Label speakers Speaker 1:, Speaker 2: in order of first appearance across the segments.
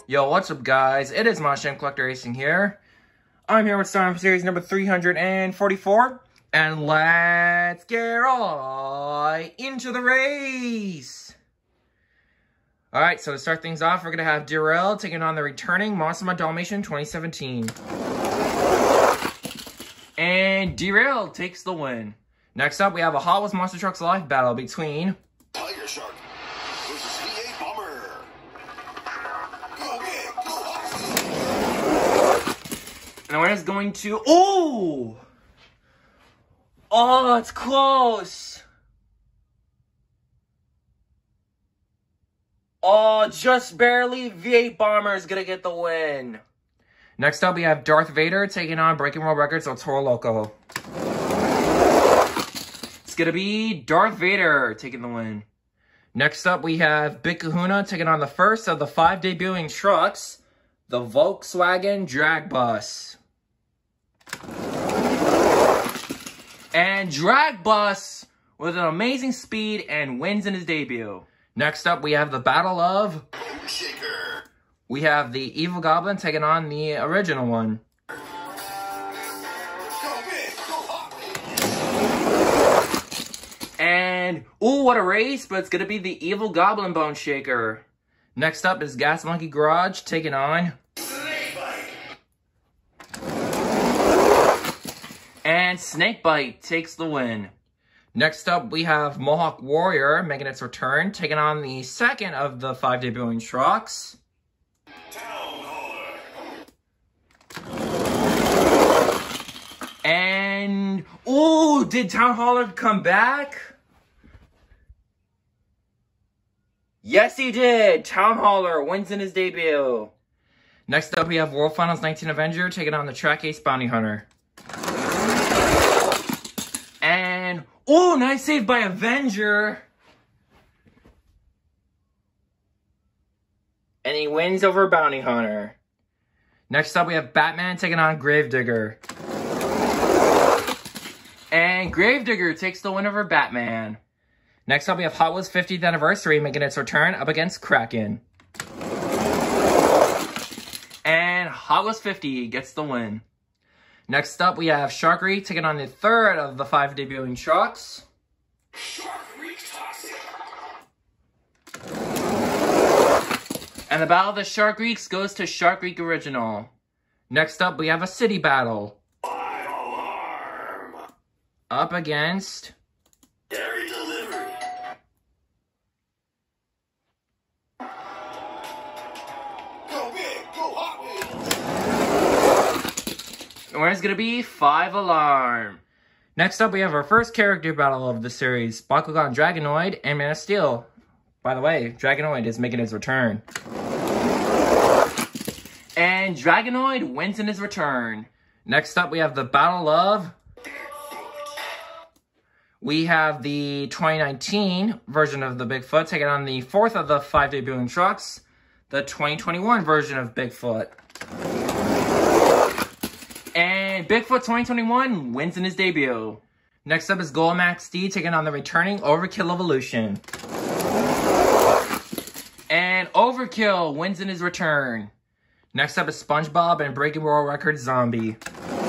Speaker 1: Yo, what's up, guys? It is Masham Collector Racing here. I'm here with Startup Series number 344, and let's get right into the race. Alright, so to start things off, we're going to have Darrell taking on the returning Monster Dalmatian 2017. And Darrell takes the win. Next up, we have a Hot Wheels Monster Trucks Live battle between
Speaker 2: Tiger Shark versus V8 Bomber. Go big, go hot.
Speaker 1: And the winner is going to... Oh! Oh, it's close! Oh, just barely. V8 Bomber is gonna get the win. Next up, we have Darth Vader taking on Breaking World Records El Toro Loco. It's gonna be Darth Vader taking the win. Next up, we have Big Kahuna taking on the first of the 5 debuting trucks, the Volkswagen Drag Bus. And Drag Bus with an amazing speed and wins in his debut. Next up, we have the Battle of
Speaker 2: Shaker.
Speaker 1: We have the Evil Goblin taking on the original one.
Speaker 2: Go big, go hot.
Speaker 1: And, ooh, what a race, but it's going to be the Evil Goblin Bone Shaker. Next up is Gas Monkey Garage taking on
Speaker 2: Snakebite.
Speaker 1: And Snakebite takes the win. Next up, we have Mohawk Warrior making its return, taking on the second of the 5 debuting trucks.
Speaker 2: Town Hauler.
Speaker 1: And, ooh, did Town Hauler come back? Yes, he did. Town Hauler wins in his debut. Next up, we have World Finals 19 Avenger taking on the Track Ace Bounty Hunter. And, ooh, nice save by Avenger. And he wins over Bounty Hunter. Next up, we have Batman taking on Gravedigger. And Gravedigger takes the win over Batman. Next up, we have Hot Wheels 50th Anniversary making its return up against Kraken. And Hot Wheels 50 gets the win. Next up, we have Sharkery taking on the third of the 5 debuting trucks.
Speaker 2: Shark Reek Toxic.
Speaker 1: And the Battle of the Shark Reeks goes to Shark Reek Original. Next up, we have a City Battle.
Speaker 2: 5 Alarm.
Speaker 1: Up against...
Speaker 2: Dairy Delivery. Go big, go hot.
Speaker 1: And where's going to be 5 Alarm. Next up, we have our first character battle of the series, Bakugan Dragonoid and Man of Steel. By the way, Dragonoid is making his return. And Dragonoid wins in his return. Next up, we have the Battle of... We have the 2019 version of the Bigfoot taking on the fourth of the 5 debuting trucks, the 2021 version of Bigfoot. And Bigfoot 2021 wins in his debut. Next up is Golemax D taking on the returning Overkill Evolution. And Overkill wins in his return. Next up is SpongeBob and Breaking World Records Zombie.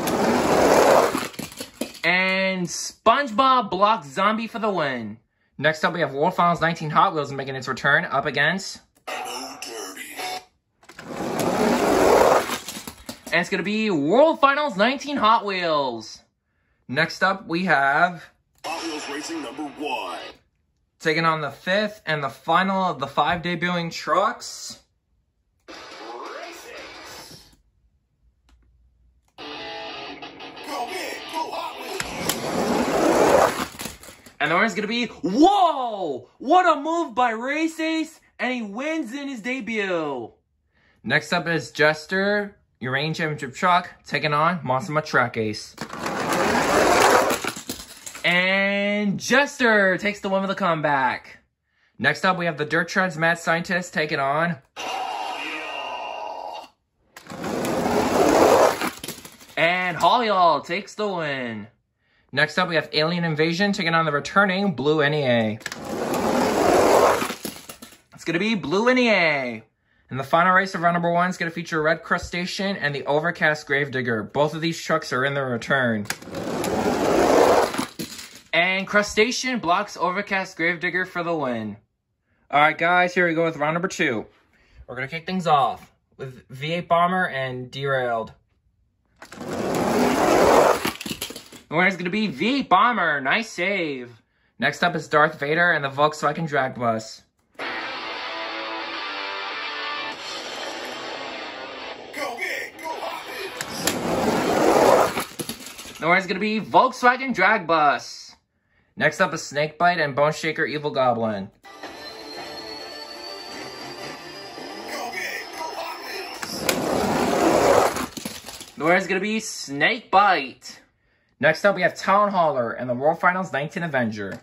Speaker 1: And SpongeBob blocks Zombie for the win. Next up we have World Finals 19 Hot Wheels making its return up against...
Speaker 2: Hello, Derby.
Speaker 1: And it's going to be World Finals 19 Hot Wheels. Next up, we have...
Speaker 2: Hot Wheels Racing number 1.
Speaker 1: Taking on the 5th and the final of the 5 debuting trucks.
Speaker 2: Races. Go big, go hot.
Speaker 1: And the winner's going to be... Whoa! What a move by Race Ace! And he wins in his debut. Next up is Jester, your reigning championship truck, taking on Monster Track Ace. And Jester takes the win with a comeback. Next up, we have the Dirt Treads Mad Scientist taking on... And Holial takes the win. Next up, we have Alien Invasion taking on the returning Blue NEA. It's going to be Blue NEA. And the final race of round number 1 is going to feature Red Crustacean and the Overcast Gravedigger. Both of these trucks are in their return. And Crustacean blocks Overcast Gravedigger for the win. Alright guys, here we go with round number 2. We're going to kick things off with V8 Bomber and Derailed. The winner is going to be V8 Bomber. Nice save. Next up is Darth Vader and the Volkswagen Drag Bus. The winner is going to be Volkswagen Drag Bus. Next up is Snakebite and Bone Shaker Evil Goblin. The winner is going to be Snakebite. Next up we have Town Hauler and the World Finals 19 Avenger.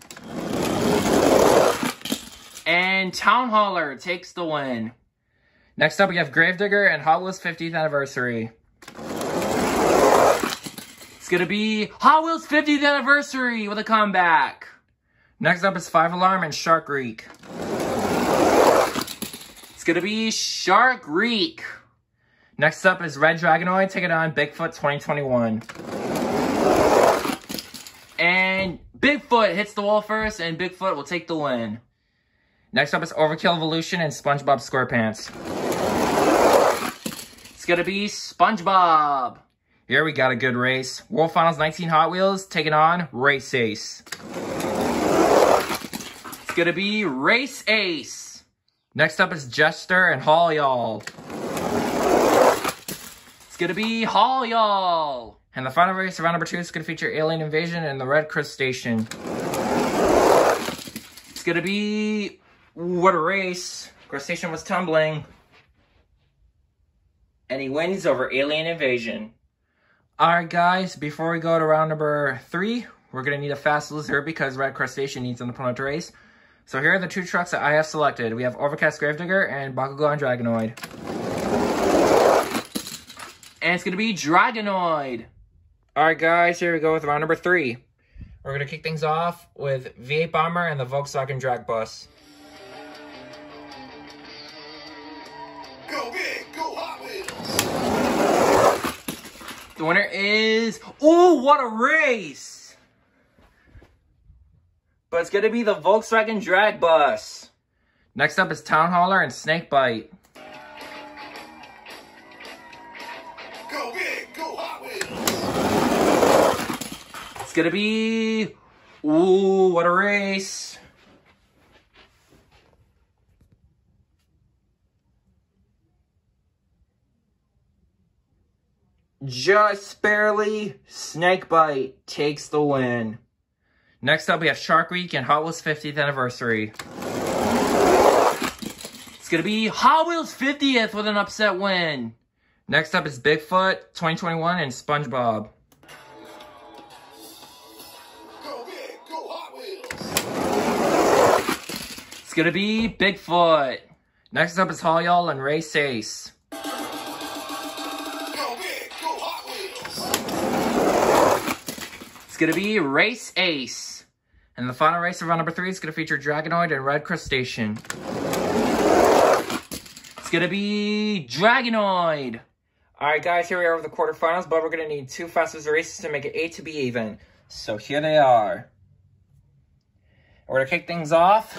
Speaker 1: And Town Hauler takes the win. Next up we have Gravedigger and Hot Wheels 50th Anniversary. It's going to be Hot Wheels 50th Anniversary with a comeback. Next up is 5 Alarm and Shark Reek. It's going to be Shark Reek. Next up is Red Dragonoid taking on Bigfoot 2021. And Bigfoot hits the wall first, and Bigfoot will take the win. Next up is Overkill Evolution and SpongeBob SquarePants. It's going to be SpongeBob. Here we got a good race. World Finals 19 Hot Wheels taking on Race Ace. It's going to be Race Ace. Next up is Jester and Haul Y'all. It's going to be Haul Y'all. And the final race of round number 2 is going to feature Alien Invasion and the Red Crustacean. It's going to be... What a race. Crustacean was tumbling. And he wins over Alien Invasion. Alright guys, before we go to round number 3, we're going to need a fast loser because Red Crustacean needs an opponent to race. So here are the 2 trucks that I have selected. We have Overcast Gravedigger and Bakugan Dragonoid. And it's going to be Dragonoid. Alright guys, here we go with round number 3. We're going to kick things off with V8 Bomber and the Volkswagen Drag Bus.
Speaker 2: Go big, go Hot Wheels.
Speaker 1: The winner is... Ooh, what a race! But it's going to be the Volkswagen Drag Bus. Next up is Town Hauler and Snakebite.
Speaker 2: Go big, go Hot Wheels.
Speaker 1: It's going to be... Ooh, what a race! Just barely, Snakebite takes the win. Next up, we have Shark Week and Hot Wheels 50th Anniversary. It's going to be Hot Wheels 50th with an upset win. Next up is Bigfoot 2021 and SpongeBob.
Speaker 2: Go big, go Hot Wheels.
Speaker 1: It's going to be Bigfoot. Next up is Haul Y'all and Race Ace. It's going to be Race Ace. And the final race of round number 3 is going to feature Dragonoid and Red Crustacean. It's going to be Dragonoid. Alright guys, here we are with the quarterfinals, but we're going to need 2 fastest races to make it 8 to be even. So here they are. We're going to kick things off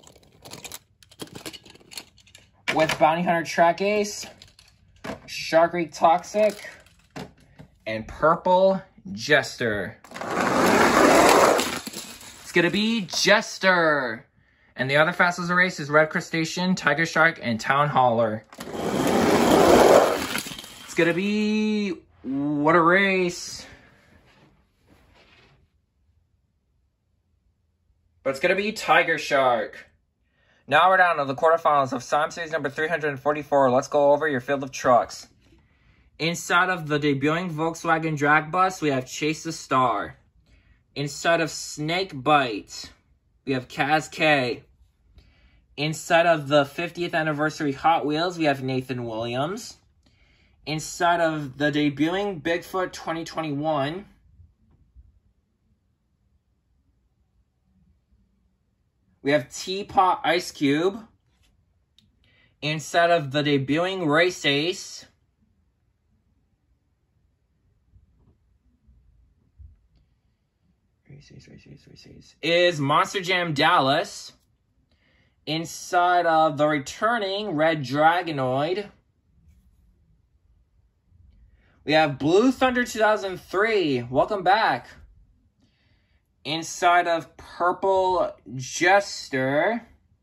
Speaker 1: with Bounty Hunter Track Ace, Shark Reek Toxic, and Purple Jester. It's going to be Jester. And the other fastest race is Red Crustacean, Tiger Shark, and Town Hauler. It's going to be... What a race. But it's going to be Tiger Shark. Now we're down to the quarterfinals of Simon Series number 344. Let's go over your field of trucks. Inside of the debuting Volkswagen Drag Bus, we have Chase the Star. Inside of Snakebite, we have Kaz K. Inside of the 50th Anniversary Hot Wheels, we have Nathan Williams. Inside of the debuting Bigfoot 2021, we have Teapot Ice Cube. Instead of the debuting Race Ace, is Monster Jam Dallas. Inside of the returning Red Dragonoid, we have Blue Thunder 2003. Welcome back. Inside of Purple Jester,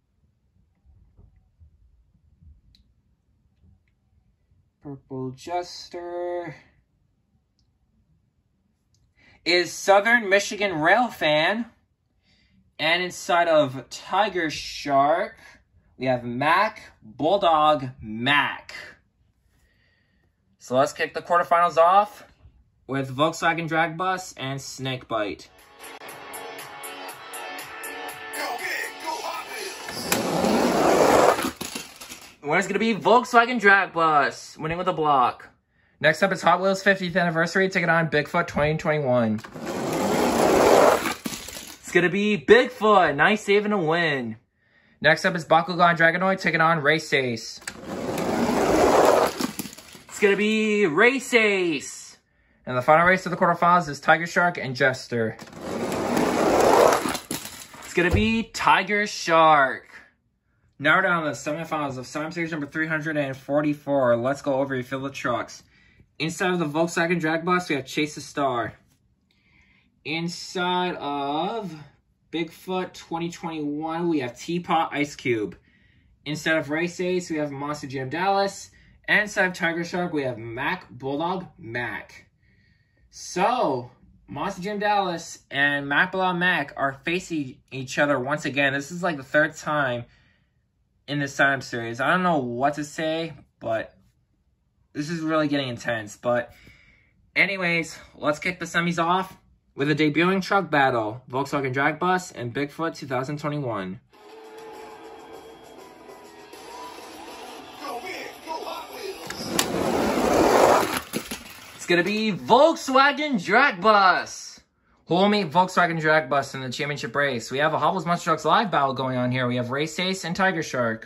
Speaker 1: is Southern Michigan Railfan. And inside of Tiger Shark, we have Mac Bulldog Mac. So let's kick the quarterfinals off with Volkswagen Drag Bus and Snakebite.
Speaker 2: Go big, go Hot Wheels.
Speaker 1: The winner's going to be Volkswagen Drag Bus, winning with a block. Next up is Hot Wheels 50th Anniversary, taking on Bigfoot 2021. It's going to be Bigfoot, nice save and a win. Next up is Bakugan Dragonoid, taking on Race Ace. It's going to be Race Ace. And the final race of the quarterfinals is Tiger Shark and Jester. It's going to be Tiger Shark. Now we're down to the semifinals of Slam Series number 344. Let's go over your fill of trucks. Inside of the Volkswagen Drag Bus, we have Chase the Star. Inside of Bigfoot 2021, we have Teapot Ice Cube. Inside of Race Ace, we have Monster Jam Dallas. And inside of Tiger Shark, we have Mac Bulldog Mac. So, Monster Jam Dallas and Mac Bulldog Mac are facing each other once again. This is like the third time in this sign-up series. I don't know what to say, but this is really getting intense. But anyways, let's kick the semis off with a debuting truck battle, Volkswagen Drag Bus and Bigfoot 2021.
Speaker 2: Go big, go Hot Wheels.
Speaker 1: It's going to be Volkswagen Drag Bus. Who will meet Volkswagen Drag Bus in the championship race? We have a Hot Wheels Monster Trucks live battle going on here. We have Race Ace and Tiger Shark.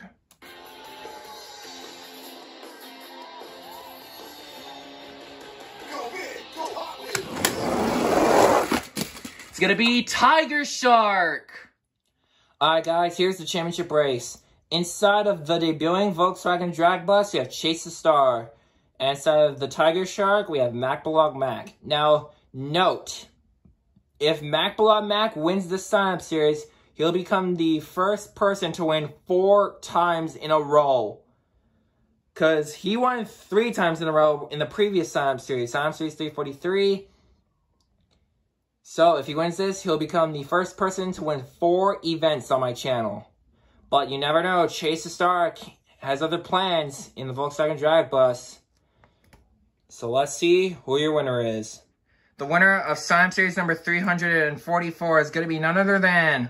Speaker 1: It's going to be Tiger Shark. Alright guys, here's the championship race. Inside of the debuting Volkswagen Drag Bus, we have Chase the Star. And inside of the Tiger Shark, we have Mac Bulldog Mac. Now, note, if Mac Bulldog Mac wins this sign-up series, he'll become the first person to win 4 times in a row. Because he won 3 times in a row in the previous sign-up series. Sign-up series 343. So, if he wins this, he'll become the first person to win 4 events on my channel. But you never know, Chase the Star has other plans in the Volkswagen Drag Bus. So let's see who your winner is. The winner of Sign Series number 344 is going to be none other than...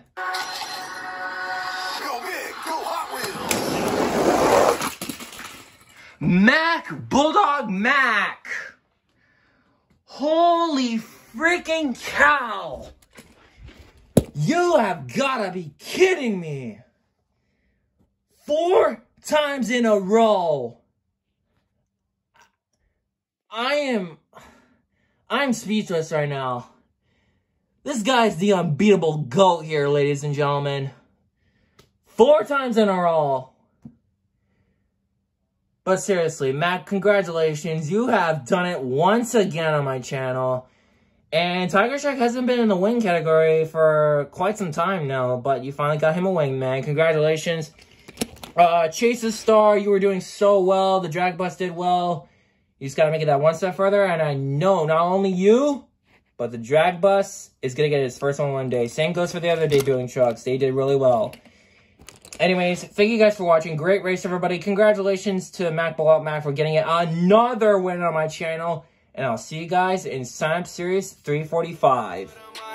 Speaker 2: Go big, go Hot Wheels.
Speaker 1: Mac Bulldog Mac! Holy freaking cow! You have gotta be kidding me! 4 times in a row! I'm speechless right now. This guy's the unbeatable GOAT here, ladies and gentlemen. 4 times in a row. But seriously, Mac, congratulations. You have done it once again on my channel. And Tiger Shark hasn't been in the wing category for quite some time now, but you finally got him a wing, man. Congratulations. Chase the Star, you were doing so well. The Drag Bus did well. You just got to make it that one step further, and I know not only you, but the Drag Bus is going to get its first one day. Same goes for the other debuting trucks. They did really well. Anyways, thank you guys for watching. Great race, everybody. Congratulations to Mac Bulldog Mac for getting another win on my channel. And I'll see you guys in Sign Up Series 345.